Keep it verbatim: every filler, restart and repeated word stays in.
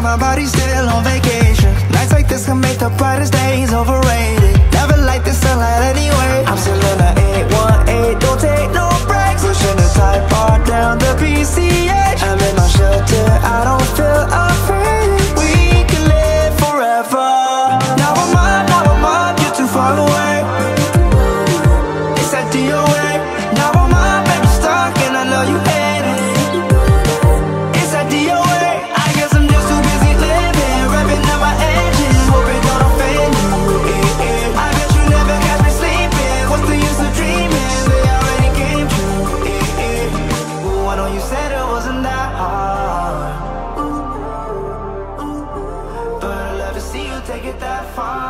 my body's still on vacation. Nights like this can make the brightest days overrated. Never like the sunlight anyway. I'm still in the eight one eight, don't take no breaks. Pushing the Type R down the P C H. I'm in my shelter, I don't feel afraid. We can live forever. Now I'm up, now I'm up, you're too far away. It's that D O A. Now I'm up and you're stuck and I know you hate it. It's that D O A. I guess I'm just too busy living, revving up my engine, hoping don't offend you. I bet you never catch me sleeping. What's the use of dreaming? They already came true. Ooh, I know you said it wasn't that hard, but I'd love to see you take it that far.